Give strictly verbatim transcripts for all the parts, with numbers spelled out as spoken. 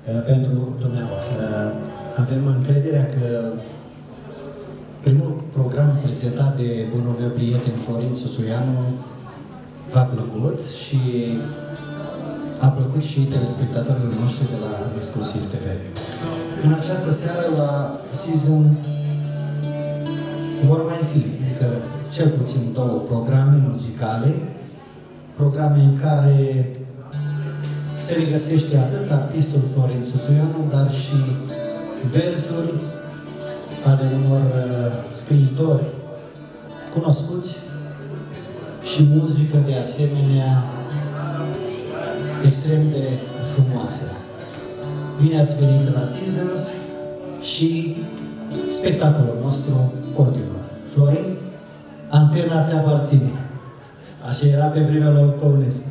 pentru dumneavoastră. Avem încrederea că primul program prezentat de bunul meu prieten Florin Susuianu v-a plăcut și a plăcut și telespectatorilor noștri de la Exclusiv T V. În această seară la Season vor mai fi încă cel puțin două programe muzicale, programe în care se regăsește atât artistul Florin Susuianu, dar și versuri ale unor uh, scriitori cunoscuți și muzică de asemenea extrem de frumoasă. Bine ați venit la Seasons și spectacolul nostru continuă. Florin, antena ți aparține. Așa era pe vremea lui Păunescu.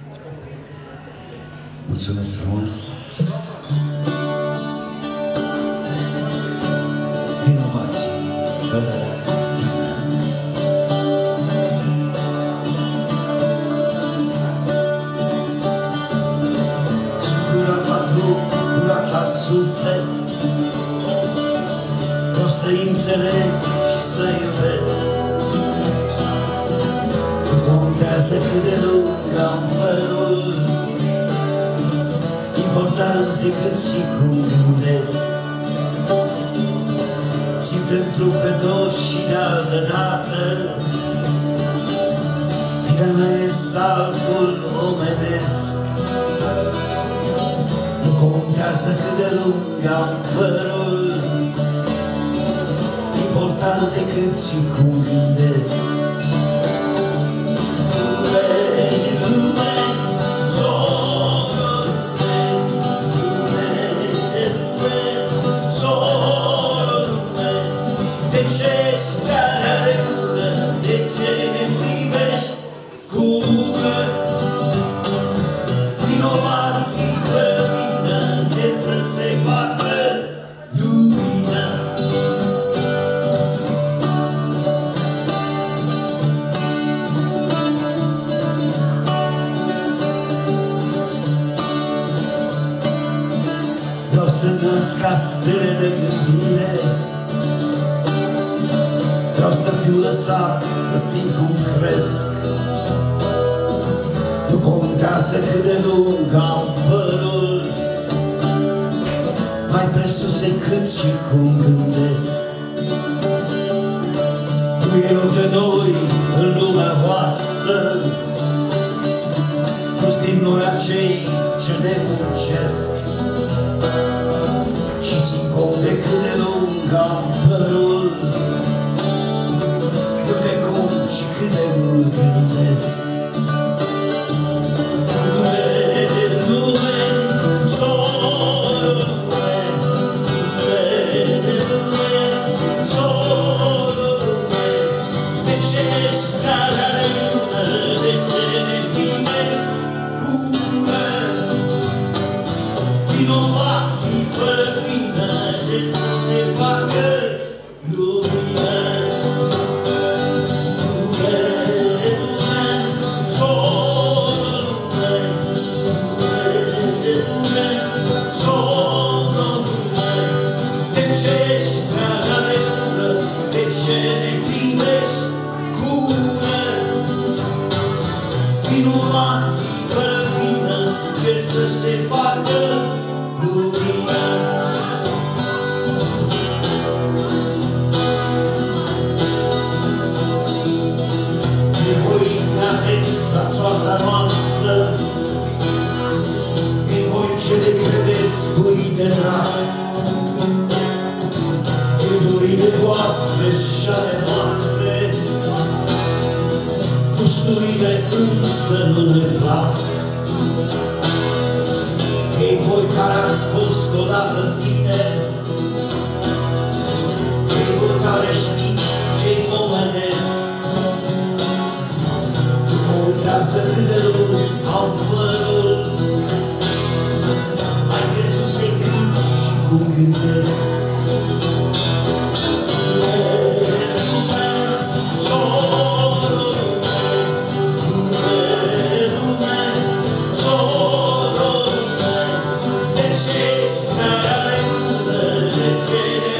Mulțumesc frumos! Vinovații fără vină. Sugura ta trup, gura ta suflet, vreau să-i înțeleg și să iubesc. Nu contează cât de lung am părul, important decât și cum gândesc. Simt într-un pe dos și de altă dată, firea mea e saltul omenesc. Nu contează cât de lung am părul, important decât și cum gândesc. Ca stele de gândire, vreau să fiu lăsat să simt cum cresc. Nu contează cât de lung am părul, mai presus e cât și cum gândesc. Nu e loc de noi în lumea voastră, nu știm noi acei ce ne muncesc. Și țin cont de cât de lung am părul, cât de cum și cât de mult gândesc. Lume, lume, soră, lume, lume, lume, soră, lume. De ce starea de lume, de ce ne primești lume? Vinovații fără vină, ce să se facă lumina. Lume, lume, soră, lume, lume, lume, soră, lume. De ce starea de lume, de ce ne primești lume? Vinovații fără vină, ce să se facă lumina. E voi atenți la soarta noastră, e voi ce le credeți plui de drag, e durile voastre și ale noastre, gusturile însă nu ne plac. Ei voi care ați fost odată tineri, ei voi care știți ce-i omenesc, nu contează cât de lung am părul, mai presus e cât și cum gândesc. Say Stare mândrățele